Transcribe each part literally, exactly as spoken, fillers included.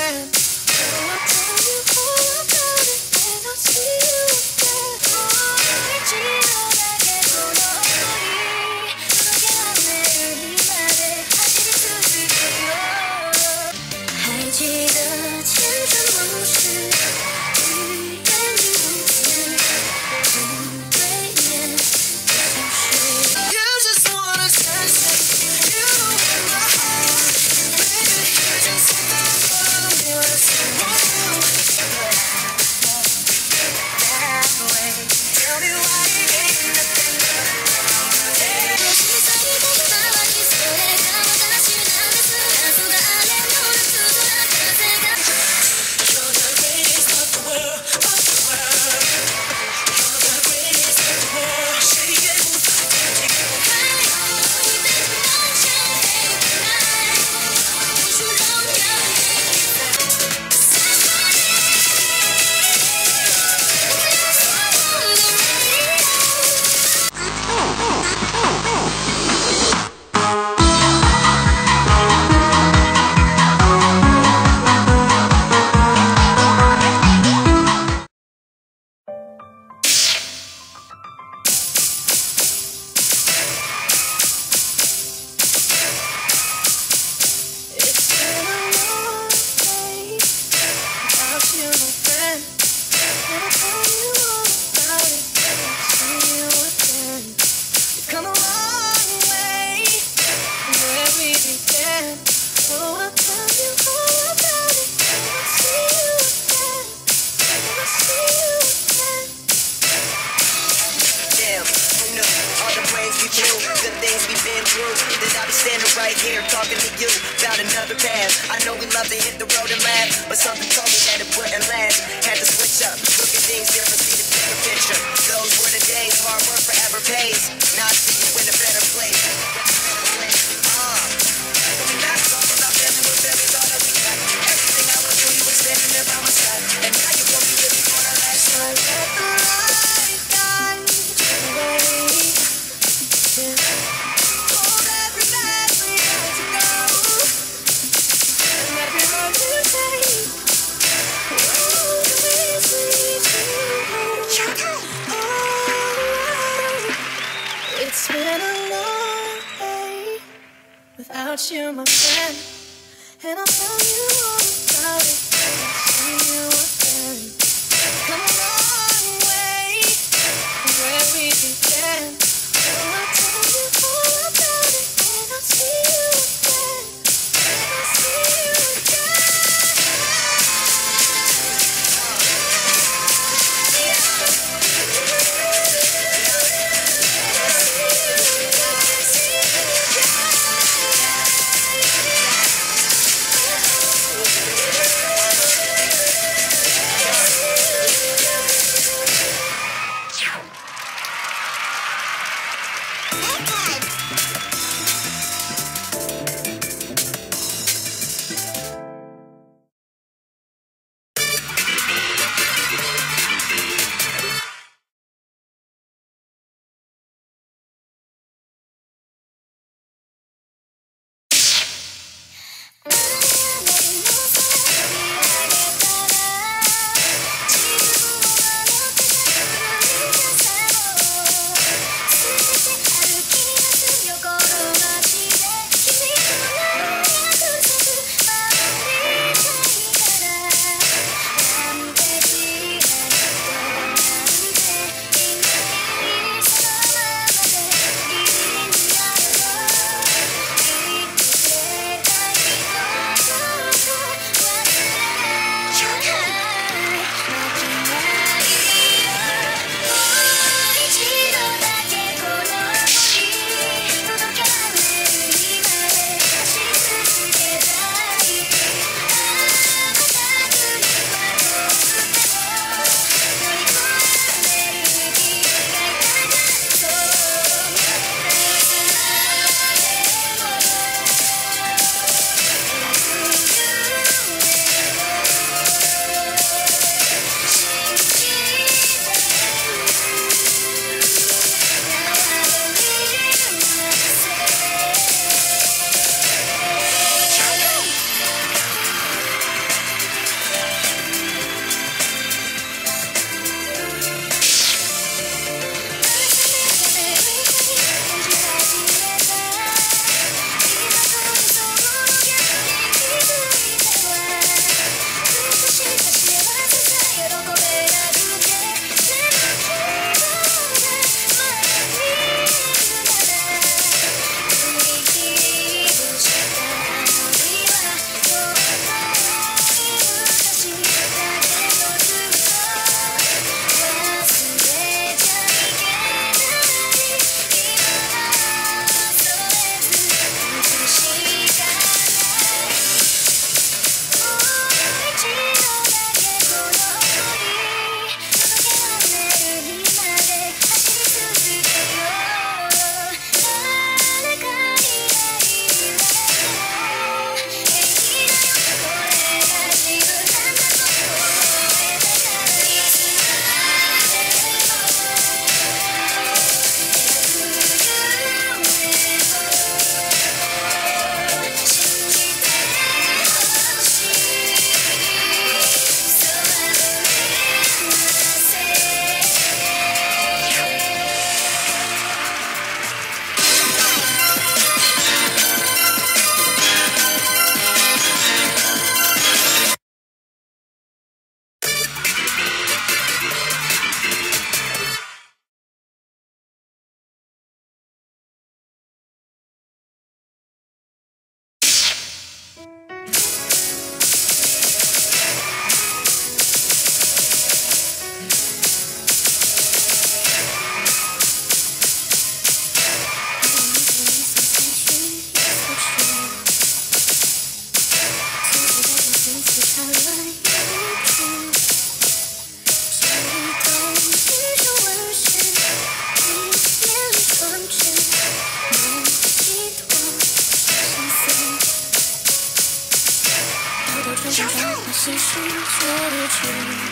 friend. Oh, I'll tell you all about it when I see you again. Oh, 미치도록 돌아오리. 너에게 안내를 말해. 하지를 수수께요.还记得前尘往事，欲言又止，不对面的消失。You just wanna touch me, you in my heart, baby. You just wanna be with someone that way. Tell me why you ain't nothing but a romance. 열심히 살고 나와 있어. 내가 모자란 신나면서 가수가 아래 노래 두고 나가세가. You're the greatest of the world, of the world. You're the greatest of the world. 시리에 묻어 It's been a long day without you, my friend. And I'll tell you all about it when I see you again. We've come a long way from where we began. Oh, I'll tell you all about it when I see you again. When I see you again. Damn, who knew all the ways we flew, good things we've been through, that I'll be standing right here talking to you about another path. I know we love to hit the road and laugh, but something told me that it wouldn't last. Had to switch up, look at things different, see the bigger picture. Those were the days, hard work forever pays. Now I see you in a better place. Uh, we're not talking about family, we're family, all that we got. Everything I was doing, you were standing there by my side, and now you won't be living on our last So night. let the light guide the way. Hold every path we had to go, and every road to take. Oh, this leads to oh, it's been a long day without you, my friend. And I'll tell you all about it when I see you again. Come a long way from where we began. Oh, I'll tell you all about it when I see you again. When I see you again. 看见这把心事说离去，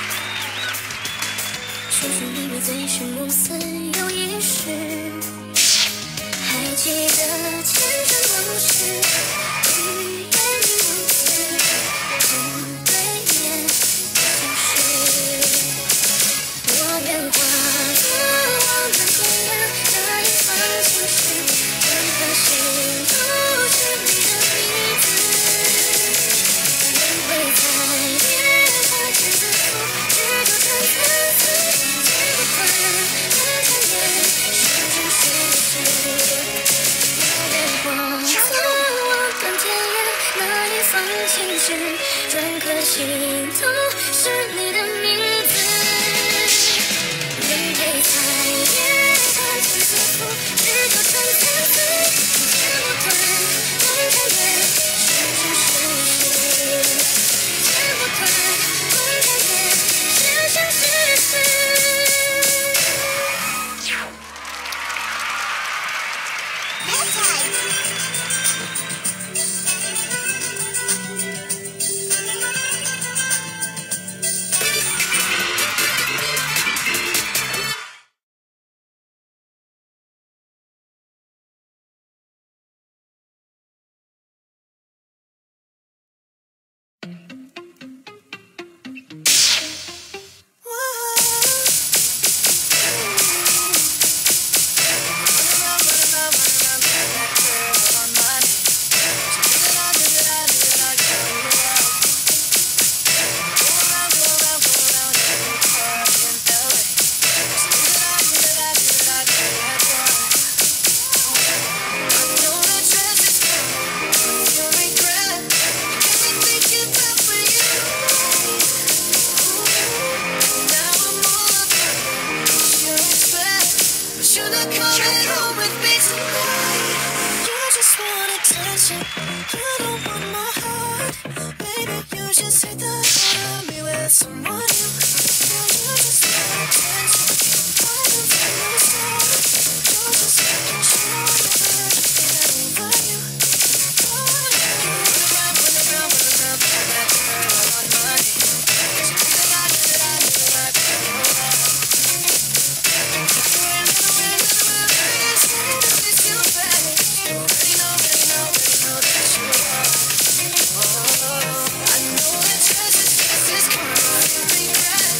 说出离别最是暮色有意识，还记得前尘往事，语言已如此，面对面的相识。我愿化作望断天涯那一方情绪，任何心都是你的名字。轮回在夜花间自负，执着成层次，见不惯看看眼，是真是实。我愿化作望断天涯那一方情绪，专颗心都是你的名字。轮回在夜花间自负，执着成层次，见不惯看看眼，是真是实。见不惯看看眼，是真是实。Regret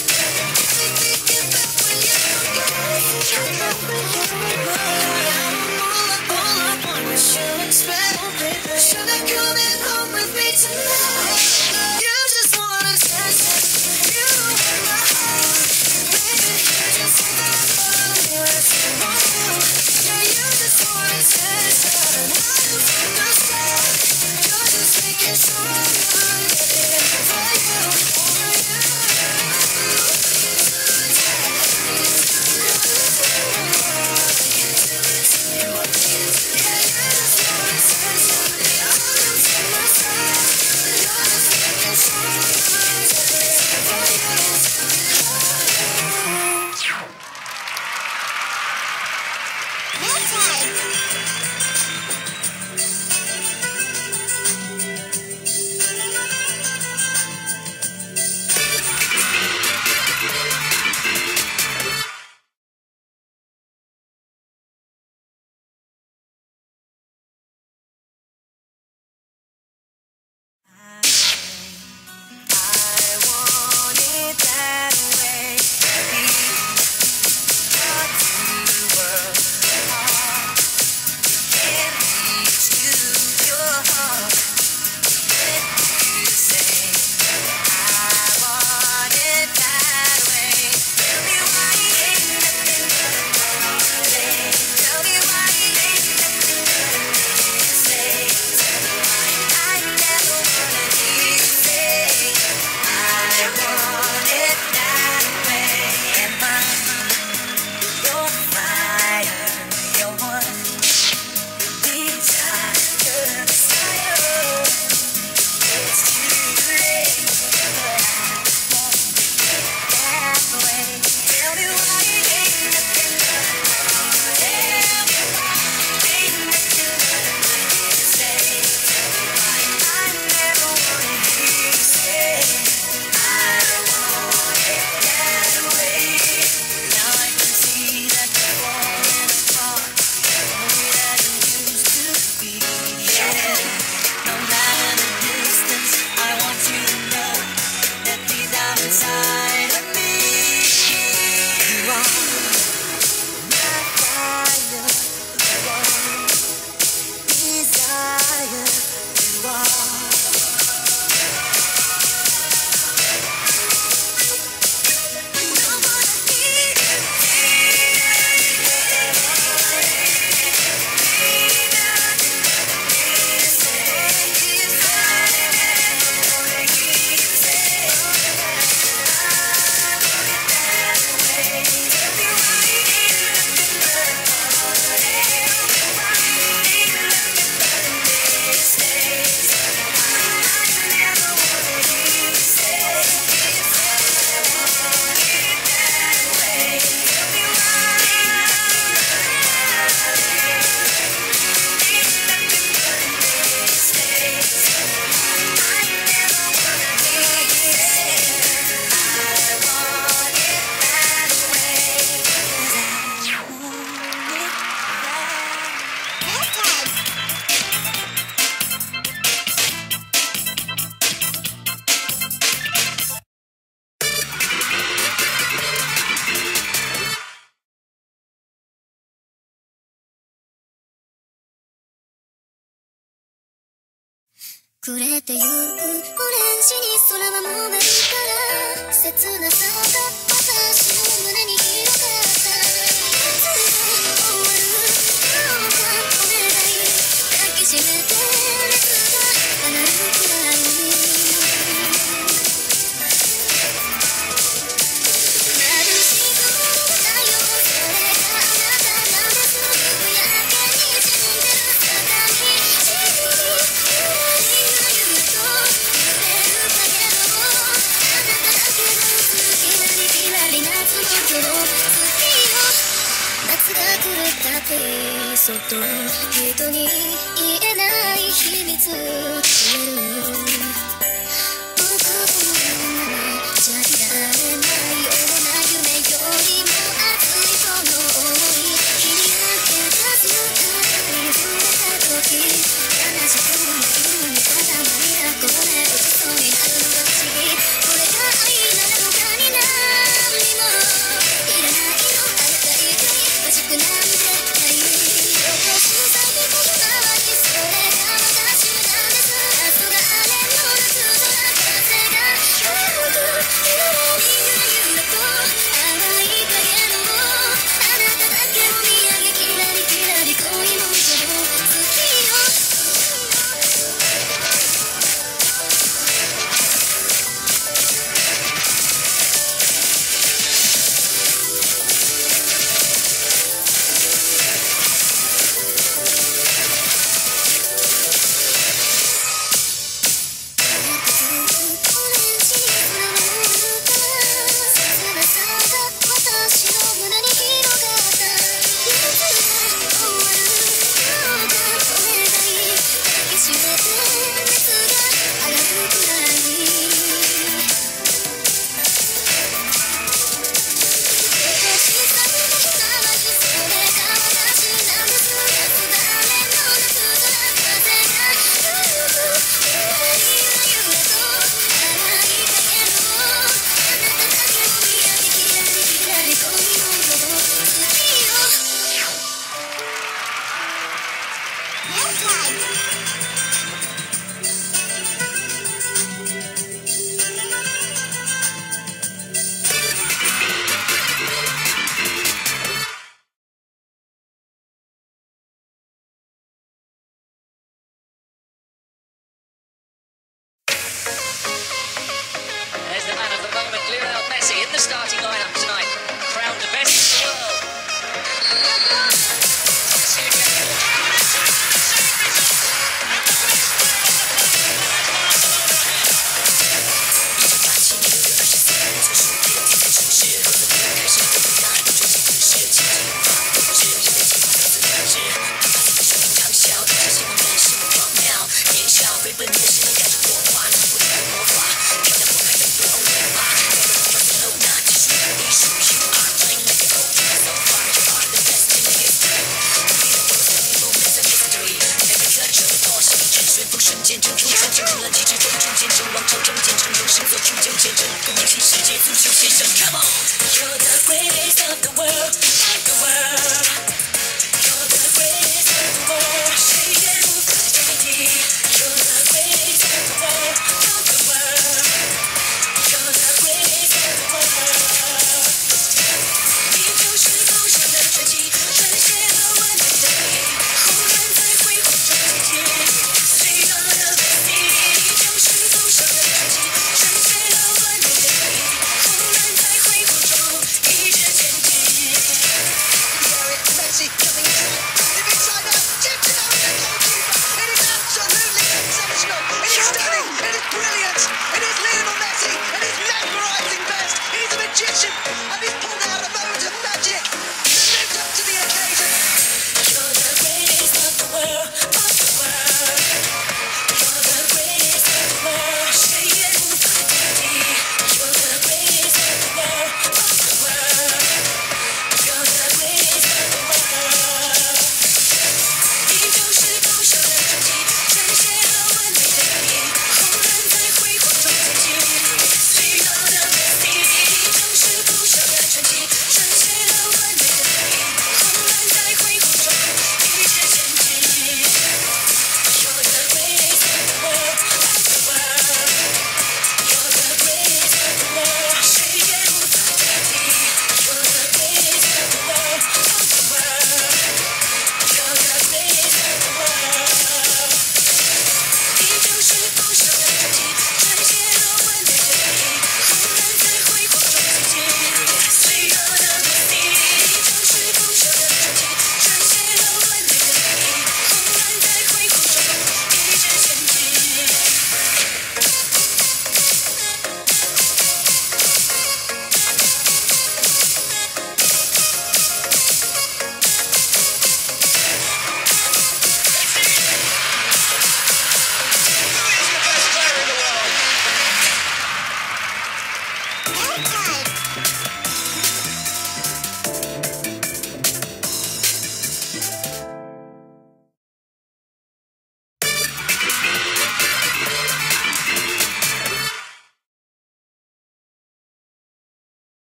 暮れてゆくオレンジに空はもうないから切なさが私の胸に広がったいつか終わるどうかお願い抱きしめて熱が上がるくらいに眩しく太陽それがあなたなんです夕焼けに沈んでる坂道ゆらりゆらゆらと揺れる影のあなただけが好きなりきらり夏の今日月よ夏が来るたびそっと人に言えない秘密言える僕もじゃいられないような夢よりも熱いこの想い切り上げた姿に触れた時悲しくもないのに頭に憧れ落ちそうになるのが不思議これが愛なのかに何にもいらないのあなた以外欲しくなんてないよこしさびこのままにそれが私なんです黄昏の夏空風が吹くゆらりゆらゆらと淡い影のあなただけを見上げキラリキラリ恋もそう好きよ There's the man of the moment, Lionel Messi, in the starting lineup tonight, crowned the best in the world. Messi again. Come on, you're the greatest of the world, the world.